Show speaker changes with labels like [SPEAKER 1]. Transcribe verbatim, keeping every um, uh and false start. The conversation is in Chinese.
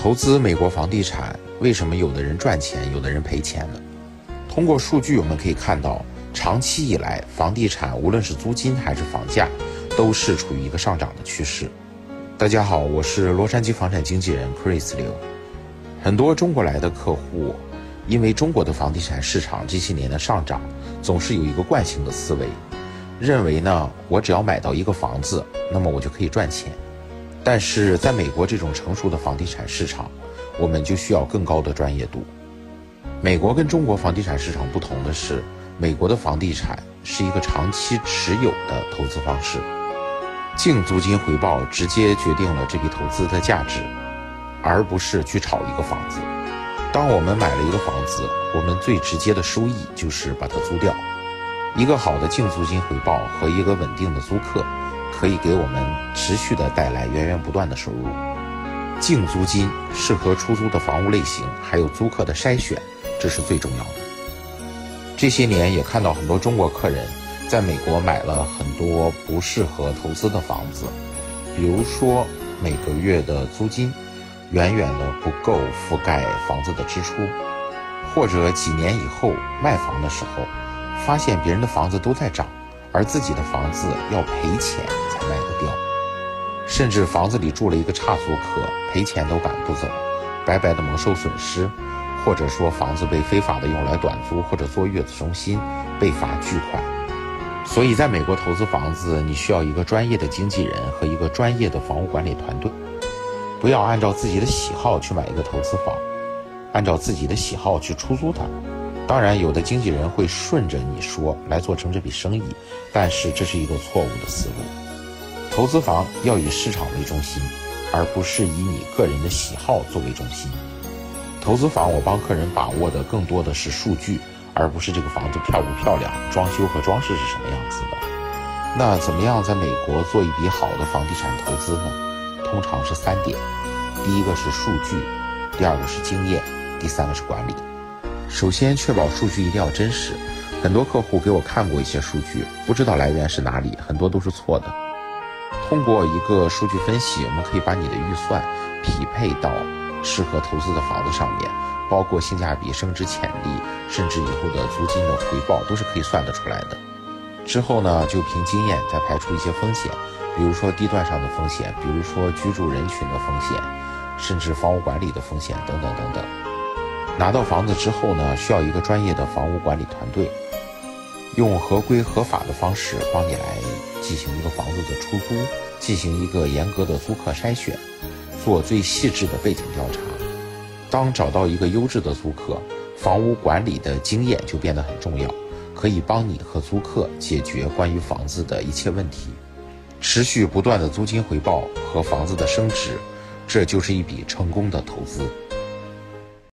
[SPEAKER 1] 投资美国房地产，为什么有的人赚钱，有的人赔钱呢？通过数据我们可以看到，长期以来，房地产无论是租金还是房价，都是处于一个上涨的趋势。大家好，我是洛杉矶房产经纪人 Chris Liu。很多中国来的客户，因为中国的房地产市场这些年的上涨，总是有一个惯性的思维，认为呢，我只要买到一个房子，那么我就可以赚钱。但是在美国这种成熟的房地产市场，我们就需要更高的专业度。美国跟中国房地产市场不同的是，美国的房地产是一个长期持有的投资方式，净租金回报直接决定了这笔投资的价值，而不是去炒一个房子。当我们买了一个房子，我们最直接的收益就是把它租掉。一个好的净租金回报和一个稳定的租客，可以给我们持续的带来源源不断的收入。净租金、适合出租的房屋类型，还有租客的筛选，这是最重要的。这些年也看到很多中国客人在美国买了很多不适合投资的房子，比如说每个月的租金远远的不够覆盖房子的支出，或者几年以后卖房的时候，发现别人的房子都在涨，而自己的房子要赔钱才卖得掉，甚至房子里住了一个差租客，赔钱都赶不走，白白的蒙受损失，或者说房子被非法的用来短租或者做月子中心，被罚巨款。所以在美国投资房子，你需要一个专业的经纪人和一个专业的房屋管理团队。不要按照自己的喜好去买一个投资房，按照自己的喜好去出租它。当然，有的经纪人会顺着你说来做成这笔生意，但是这是一个错误的思路。投资房要以市场为中心，而不是以你个人的喜好作为中心。投资房我帮客人把握的更多的是数据，而不是这个房子漂不漂亮，装修和装饰是什么样子的。那怎么样在美国做一笔好的房地产投资呢？通常是三点，第一个是数据，第二个是经验，第三个是管理。首先确保数据一定要真实，很多客户给我看过一些数据，不知道来源是哪里，很多都是错的。通过一个数据分析，我们可以把你的预算匹配到适合投资的房子上面，包括性价比、升值潜力，甚至以后的租金的回报都是可以算得出来的。之后呢，就凭经验再排除一些风险，比如说地段上的风险，比如说居住人群的风险，甚至房屋管理的风险等等等等。拿到房子之后呢，需要一个专业的房屋管理团队，用合规合法的方式帮你来进行一个房子的出租，进行一个严格的租客筛选，做最细致的背景调查。当找到一个优质的租客，房屋管理的经验就变得很重要，可以帮你和租客解决关于房子的一切问题。持续不断的租金回报和房子的升值，这就是一笔成功的投资。